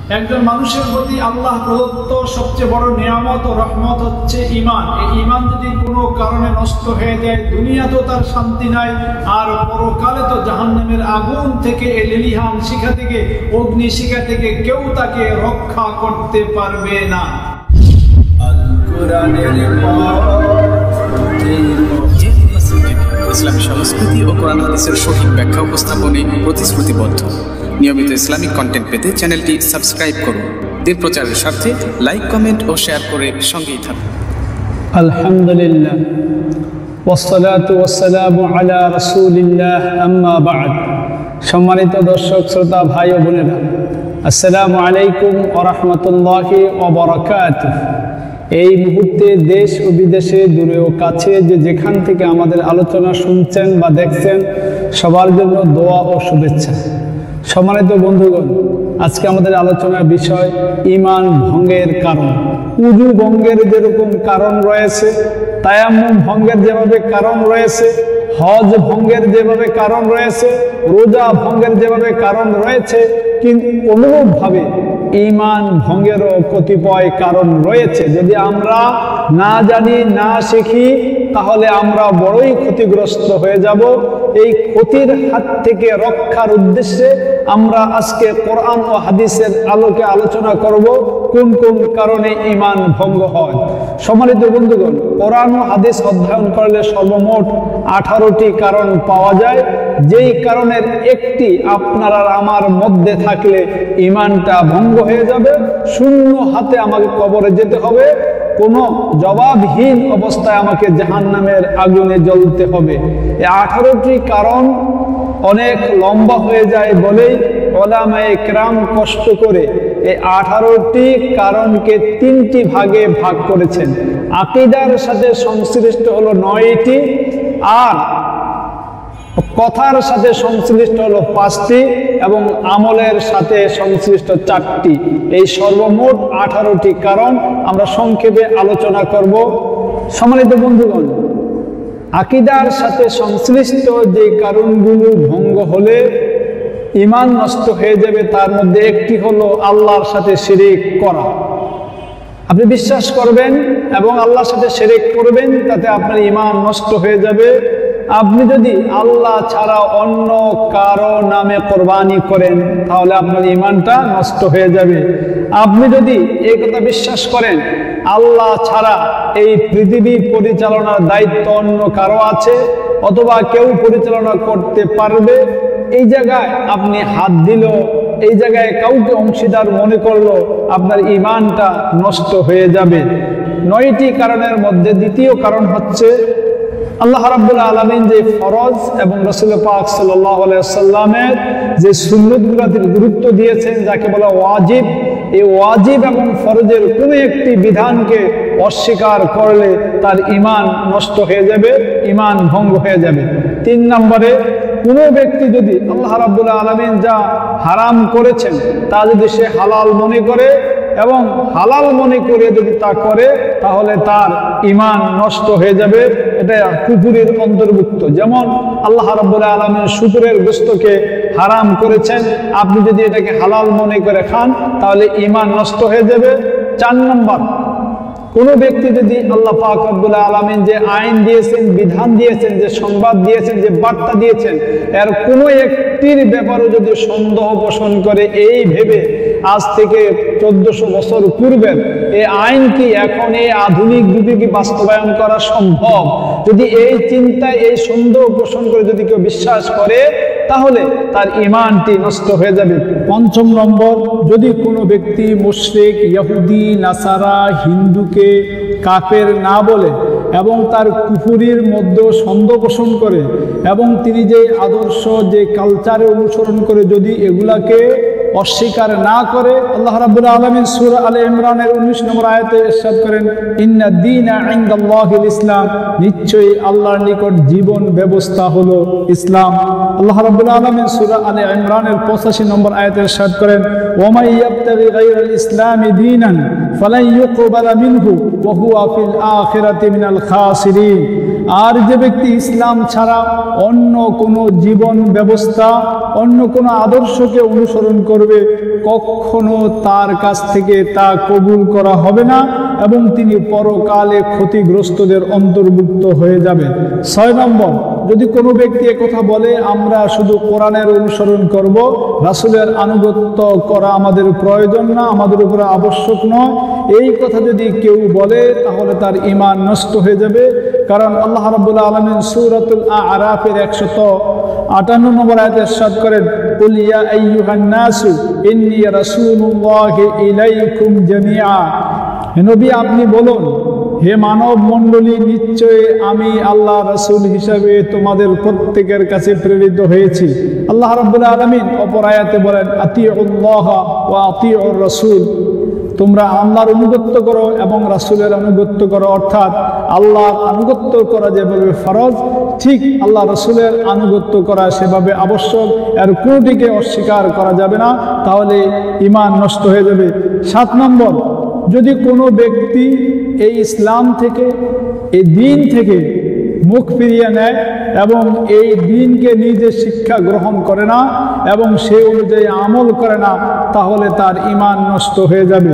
একজন মানুষের প্রতি আল্লাহ প্রদত্ত সবচেয়ে বড় নিয়ামত ও রহমত হচ্ছে ঈমান। এই ঈমান যদি কোনো কারণে নষ্ট হয়ে যায়, দুনিয়াতেও তার শান্তি নাই, আর পরকালে তো জাহান্নামের আগুন থেকে, এই লেলিহান শিখা থেকে, অগ্নি শিখা থেকে কেউ তাকে রক্ষা করতে পারবে না। ইসলামী সংস্কৃতি ও কোরআন হাদিসের সঠিক ব্যাখ্যা উপস্থাপনে প্রতিশ্রুতিবদ্ধ। নিয়মিত ইসলামিক কন্টেন্ট পেতে চ্যানেলটি সাবস্ক্রাইব করুন। দিন প্রচারের স্বার্থে লাইক, কমেন্ট ও শেয়ার করে সঙ্গেই থাকুন। আলহামদুলিল্লাহ ওয়াসসালাতু ওয়াসসালামু আলা রাসূলিল্লাহ, আম্মা বা'দ। সম্মানিত দর্শক শ্রোতা ভাই ও বোনেরা, আসসালামু আলাইকুম ওয়া রাহমাতুল্লাহি ওয়া বারাকাতুহু। এই মুহূর্তে দেশ ও বিদেশে, দূরে ও কাছে যে যেখান থেকে আমাদের আলোচনা শুনছেন বা দেখছেন, সবার জন্য দোয়া ও শুভেচ্ছা। সম্মানিত বন্ধুগণ, আজকে আমাদের আলোচনার বিষয় ঈমান ভঙ্গের কারণ। উযু ভঙ্গের যেরকম কারণ রয়েছে, তায়াম্মুম ভঙ্গের যেভাবে কারণ রয়েছে, হজ ভঙ্গের যেভাবে কারণ রয়েছে, রোজা ভঙ্গের যেভাবে কারণ রয়েছে, কিন্তু অনুরূপভাবে ঈমান ভঙ্গেরও কতিপয় কারণ রয়েছে। যদি আমরা না জানি, না শিখি, তাহলে আমরা বড়ই ক্ষতিগ্রস্ত হয়ে যাব। এই ক্ষতির হাত থেকে রক্ষার উদ্দেশ্যে আমরা আজকে কোরআন ও হাদিসের আলোকে আলোচনা করব কোন কোন কারণে ঈমান ভঙ্গ হয়। সম্মানিত বন্ধুগণ, কোরআন ও হাদিস অধ্যয়ন করলে সর্বমোট 18টি কারণ পাওয়া যায়। যেই কারণের একটি আপনার আর আমার মধ্যে থাকলে ঈমানটা ভঙ্গ হয়ে যাবে। শূন্য হাতে আমাকে কবরে যেতে হবে, কোনো জবাবহীন অবস্থায় আমাকে জাহান্নামের আগুনে জ্বলতে হবে। এই 18টি কারণ অনেক লম্বা হয়ে যায় বলেই উলামায়ে কেরাম কষ্ট করে এই 18টি কারণকে 3টি ভাগে ভাগ করেছেন। আকীদার সাথে সংশ্লিষ্ট হলো 9টি, আর কথার সাথে সংশ্লিষ্ট হলো 5টি, এবং আমলের সাথে সংশ্লিষ্ট 4টি। এই সর্বমোট 18টি কারণ আমরা সংক্ষেপে আলোচনা করব। সম্মানিত বন্ধুগণ, আকীদার সাথে সংশ্লিষ্ট যে কারণগুলো ভঙ্গ হলে ঈমান নষ্ট হয়ে যাবে, তার মধ্যে একটি হলো আল্লাহর সাথে শিরিক করা। আপনি বিশ্বাস করবেন এবং আল্লাহর সাথে শিরিক করবেন, তাতে আপনার ঈমান নষ্ট হয়ে যাবে। আপনি যদি আল্লাহ ছাড়া অন্য কারো নামে কোরবানি করেন, তাহলে আপনার ঈমানটা নষ্ট হয়ে যাবে। আপনি যদি এই কথা বিশ্বাস করেন আল্লাহ ছাড়া এই পৃথিবী পরিচালনার দায়িত্ব অন্য কারো আছে, অথবা কেউ পরিচালনা করতে পারবে, এই জায়গায় আপনি হাত দিল, এই জায়গায় কাউকে অংশীদার মনে করলো, আপনার ঈমানটা নষ্ট হয়ে যাবে। 9টি কারণের মধ্যে দ্বিতীয় কারণ হচ্ছে আল্লাহ রাব্বুল আলামিন যে ফরজ এবং রাসূল পাক সাল্লাল্লাহু আলাইহি ওয়াসাল্লামের যে সুন্নতগুলোতে গুরুত্ব দিয়েছেন, যাকে বলা ওয়াজিব, এই ওয়াজিব এবং ফরজের কোনো একটি বিধানকে অস্বীকার করলে তার ঈমান নষ্ট হয়ে যাবে, ঈমান ভঙ্গ হয়ে যাবে। 3 নম্বরে, কোনো ব্যক্তি যদি আল্লাহ রাব্বুল আলামিন যা হারাম করেছেন তা যদি সে হালাল মনে করে এবং হালাল মনে করে যদি তা করে, তাহলে তার ঈমান নষ্ট হয়ে যাবে। এটা কুফরের অন্তর্ভুক্ত। যেমন আল্লাহ রাব্বুল আলামিন শুকরের গোশতকে হারাম করেছেন, আপনি যদি এটাকে হালাল মনে করে খান, তাহলে ঈমান নষ্ট হয়ে যাবে। 4 নম্বর, কোনো ব্যক্তি যদি আল্লাহ পাক রব্বুল আলামিন যে আইন দিয়েছেন, বিধান দিয়েছেন, যে সংবাদ দিয়েছেন, যে বার্তা দিয়েছেন, এর কোনো একটির ব্যাপারে যদি সন্দেহ পোষণ করে, এই ভেবে আজ থেকে 1400 বছর পূর্বের এই আইন কি এখন এই আধুনিক যুগে কি বাস্তবায়ন করা সম্ভব, যদি এই চিন্তায়, এই সন্দেহ পোষণ করে যদি কেউ বিশ্বাস করে, তাহলে তার ঈমানটি নষ্ট হয়ে যাবে। 5 নম্বর, যদি কোনো ব্যক্তি মুশরিক, ইহুদি, নাসারা, হিন্দুকে কাফের না বলে এবং তার কুফরির মধ্যে সন্দেহ পোষণ করে, এবং তিনি যে আদর্শ, যে কালচারে অনুসরণ করে যদি এগুলাকে অস্বীকার না করে, আল্লাহ রাব্বুল আলামিন সূরা আলে ইমরানের 19 নম্বর আয়াতে ইরশাদ করেন, ইন্না দীনা ইনদাল্লাহিল ইসলাম, নিশ্চয়ই আল্লাহর নিকট জীবন ব্যবস্থা হলো ইসলাম। আল্লাহ রাব্বুল আলামিন সূরা আলে ইমরানের 85 নম্বর আয়াতে ইরশাদ করেন, ওয়া মান ইয়াবতাগি গায়রাল ইসলামি দীনান ফালান ইউকবালা মিনহু ওয়া হুয়া ফিল আখিরাতি মিনাল খাসিরিন। আর যে ব্যক্তি ইসলাম ছাড়া অন্য কোনো জীবন ব্যবস্থা, অন্য কোনো আদর্শকে অনুসরণ করবে, কখনো তার কাছ থেকে তা কবুল করা হবে না এবং তিনি পরকালে ক্ষতিগ্রস্তদের অন্তর্ভুক্ত হয়ে যাবে। 6 নম্বর, যদি কোনো ব্যক্তি কথা বলে আমরা শুধু কোরআনের অনুসরণ করব, রাসূলের আনুগত্য করা আমাদের প্রয়োজন না, আমাদের উপরে আবশ্যক নয়, এই কথা যদি কেউ বলে তাহলে তার ঈমান নষ্ট হয়ে যাবে। কারণ আল্লাহ রাব্বুল আলামিন সূরাতুল আ'রাফের 158 নম্বর আয়াতে ইরশাদ করেন, কুল ইয়া আইয়ুহান নাসু ইন্নী রাসূলুল্লাহি ইলাইকুম জামিআ। হে নবী, আপনি বলুন, হে মানব মণ্ডলী, নিশ্চয়ই আমি আল্লাহ রাসূল হিসাবে তোমাদের প্রত্যেকের কাছে প্রেরিত হয়েছি। আল্লাহ রাব্বুল আলামিন অপর আয়াতে বলেন, আতিউল্লাহ ওয়া আতিউর রাসূল, তোমরা আল্লাহর আনুগত্য করো এবং রাসূলের আনুগত্য করো। অর্থাৎ আল্লাহর আনুগত্য করা যেভাবে ফরজ, ঠিক আল্লাহ রাসূলের আনুগত্য করা সেভাবে আবশ্যক। এর কোনোটিকে অস্বীকার করা যাবে না, তাহলে ঈমান নষ্ট হয়ে যাবে। 7 নম্বর, যদি কোনো ব্যক্তি এই ইসলাম থেকে, এই দ্বীন থেকে মুখ ফিরিয়ে নেয় এবং এই দ্বীনকে নিজে শিক্ষা গ্রহণ করে না এবং সে অনুযায়ী আমল করে না, তাহলে তার ঈমান নষ্ট হয়ে যাবে।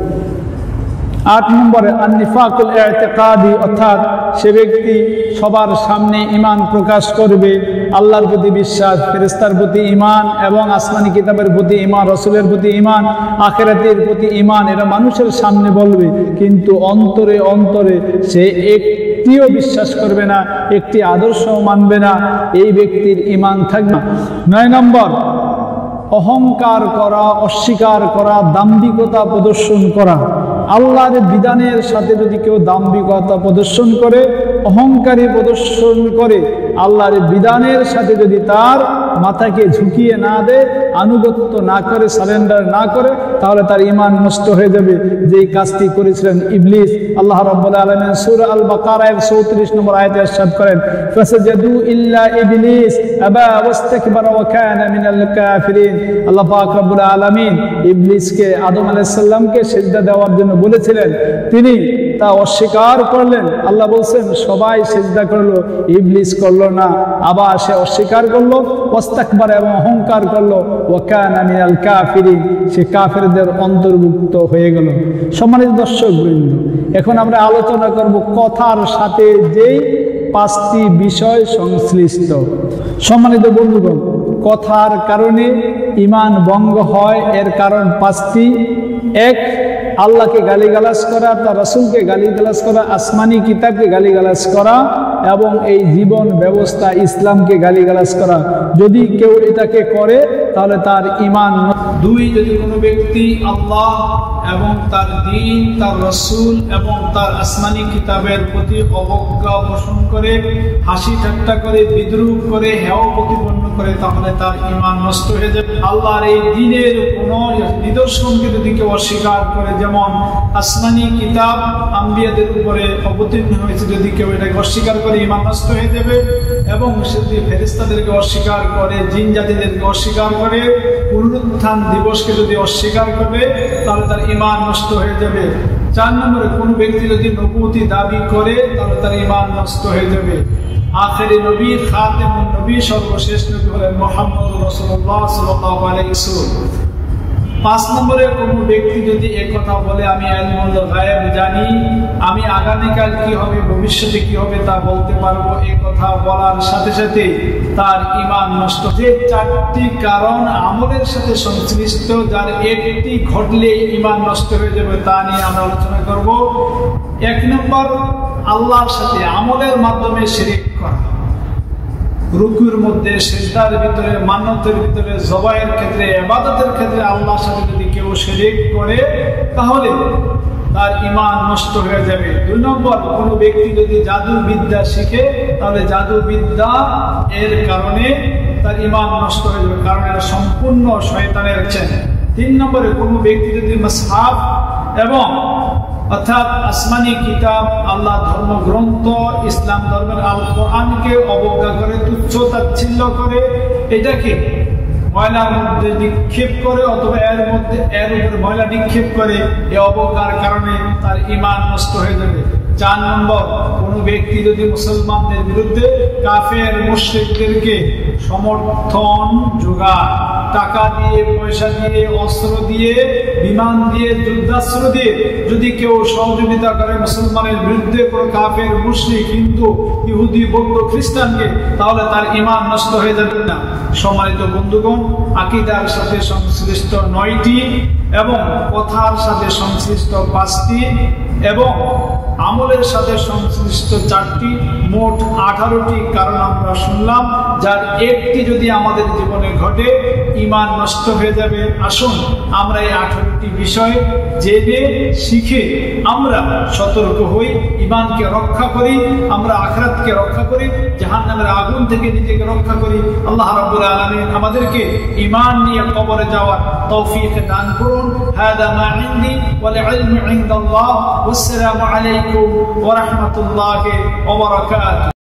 8 নম্বরে আন-নিফাকুল ইতিকাদি, অর্থাৎ সে ব্যক্তি সবার সামনে ঈমান প্রকাশ করবে, আল্লাহর প্রতি বিশ্বাস, ফেরেশতার প্রতি ঈমান এবং আসমানি কিতাবের প্রতি ঈমান, রাসূলের প্রতি ঈমান, আখিরাতের প্রতি ঈমান, এটা মানুষের সামনে বলবে, কিন্তু অন্তরে অন্তরে সে একটিও বিশ্বাস করবে না, একটি আদর্শও মানবে না, এই ব্যক্তির ঈমান থাকবে না। 9 নম্বর, অহংকার করা, অস্বীকার করা, দাম্ভিকতা প্রদর্শন করা। আল্লাহর বিধানের সাথে যদি কেউ দাম্ভিকতা প্রদর্শন করে, অহংকারী প্রদর্শন করে, আল্লাহর বিধানের সাথে যদি তার মাথাকে ঝুঁকিয়ে না দেয়, আনুগত্য না করে, সারেন্ডার না করে, তাহলে তার ঈমান নষ্ট হয়ে যাবে। যেই কাজটি করেছিলেন ইবলিস। আল্লাহ রাব্বুল আলামিন সূরা আল বাকারার 34 নম্বর আয়াতে ইরশাদ করেন, ফাসাজাদু ইল্লা ইবলিস আবা ওয়াস্তাকবারা ওয়া কানা মিনাল কাফিরিন। আল্লাহ পাক রব্বুল আলামিন ইবলিসকে, আদম আলাইহিস সালামকে সিজদা দেওয়ার জন্য বলেছিলেন, তিনি তা অস্বীকার করলেন। আল্লাহ বলছেন সবাই সিজদা করলো, ইবলিস করলো না, আবার সে অস্বীকার করলো, ওয়াস্তাকবার এবং অহংকার করলো, ওয়া কানা মিনাল কাফিরিন, সে কাফেরদের অন্তর্ভুক্ত হয়ে গেল। সম্মানিত দর্শকবৃন্দ, এখন আমরা আলোচনা করব কথার সাথে যেই 5টি বিষয় সংশ্লিষ্ট। সম্মানিত বন্ধুগণ, কথার কারণে ঈমান ভঙ্গ হয়, এর কারণ 5টি। 1, আল্লাহকে গালিগালাজ করা, তার রাসূলকে গালিগালাজ করা, আসমানি কিতাবকে গালিগালাজ করা এবং এই জীবন ব্যবস্থা ইসলামকে গালিগালাজ করা। যদি কেউ এটাকে করে তাহলে তার ঈমান। 2, যদি কোনো ব্যক্তি আল্লাহ এবং তার দ্বীন, তার রাসূল এবং তার আসমানি কিতাবের প্রতি অবজ্ঞা পোষণ করে, হাসি ঠাট্টা করে, বিদ্রুপ করে, হেয় প্রতিপন্ন করে, তাহলে তার ঈমান নষ্ট হয়ে যাবে। আল্লাহর এই দ্বীনের কোনো নিদর্শনকে যদি কেউ অস্বীকার করে, যেমন আসমানি কিতাব আম্বিয়াদের উপরে অবতীর্ণ হয়েছে, যদি কেউ এটাকে অস্বীকার করে, ঈমান নষ্ট হয়ে যাবে। এবং সে যদি ফেরেশতাদেরকে অস্বীকার করে, জিন জাতিদেরকে অস্বীকার করে, পুনরুত্থান দিবসকে যদি অস্বীকার করে, তাহলে তার ঈমান নষ্ট হয়ে যাবে। 4 নম্বরে, কোন ব্যক্তি যদি নবুয়তি দাবি করে, তাহলে তার ঈমান নষ্ট হয়ে যাবে। আখেরি নবী, খাতেমুন নবী, সর্বশেষ নবী হলেন মুহাম্মদুর রাসূলুল্লাহ সাল্লাল্লাহু আলাইহি ওয়াসাল্লাম। 5 নম্বরে, কোনো ব্যক্তি যদি একথা বলে, আমি ইলমুল গায়ব জানি, আমি আগামীকাল কি হবে, ভবিষ্যতে কি হবে তা বলতে পারবো, এই কথা বলার সাথে সাথে তার ঈমান নষ্ট। যে 4টি কারণ আমলের সাথে সংশ্লিষ্ট, যার একটি ঘটলে ঈমান নষ্ট হয়ে যাবে, তা নিয়ে আমরা আলোচনা করব। 1 নম্বর, আল্লাহর সাথে আমলের মাধ্যমে শিরক করা। রুকুর মধ্যে, সিজদার ভিতরে, মান্নতের ভিতরে, জবাইয়ের ক্ষেত্রে, ইবাদতের ক্ষেত্রে আল্লাহর সাথে যদি কেউ শিরক করে, তাহলে তার ঈমান নষ্ট হয়ে যাবে। 2 নম্বর, কোনো ব্যক্তি যদি জাদুবিদ্যা শিখে, তাহলে জাদুবিদ্যা এর কারণে তার ঈমান নষ্ট হয়ে যাবে, কারণ এটা সম্পূর্ণ শয়তানের চেষ্টা। 3 নম্বরে, কোনো ব্যক্তি যদি মুসহাফ এবং অর্থাৎ আসমানি কিতাব, আল্লাহ ধর্মগ্রন্থ, ইসলাম ধর্মের আল কোরআনকে অবজ্ঞা করে, তুচ্ছ তাচ্ছিল্য করে, এটাকে ময়লার মধ্যে নিক্ষেপ করে অথবা এর উপরে ময়লা নিক্ষেপ করে, এই অবজ্ঞার কারণে তার ঈমান নষ্ট হয়ে যাবে। 4 নম্বর, কোনো ব্যক্তি যদি মুসলমানদের বিরুদ্ধে কাফের মুশরিকদেরকে সমর্থন যোগায়, টাকা দিয়ে, পয়সা দিয়ে, অস্ত্র দিয়ে, বিমান দিয়ে, যুদ্ধাস্ত্র দিয়ে যদি কেউ সহযোগিতা করে মুসলমানের বিরুদ্ধে কোনো কাফের মুশরিক, হিন্দু, ইহুদি, বৌদ্ধ, খ্রিস্টানকে, তাহলে তার ঈমান নষ্ট হয়ে যাবে না। সম্মানিত বন্ধুগণ, আকীদার সাথে সংশ্লিষ্ট 9টি এবং কথার সাথে সংশ্লিষ্ট 5টি এবং আমলের সাথে সংশ্লিষ্ট 4টি, মোট 18টি কারণ আমরা শুনলাম, যার একটি যদি আমাদের জীবনে ঘটে ঈমান নষ্ট হয়ে যাবে। আসুন আমরা এই 18টি বিষয় জেনে শিখে আমরা সতর্ক হই, ঈমানকে রক্ষা করি, আমরা আখিরাতকে রক্ষা করি, জাহান্নামের আগুন থেকে নিজেকে রক্ষা করি। আল্লাহ রাব্বুল আলামিন আমাদেরকে ঈমান নিয়ে কবরে যাওয়ার তৌফিক দান করুন। হাদা মা ইনদি ওয়াল ইলমু ইনদাল্লাহ। ওয়াসসালামু আলাইকুম ওয়া রাহমাতুল্লাহি ওয়া বারাকাতুহু।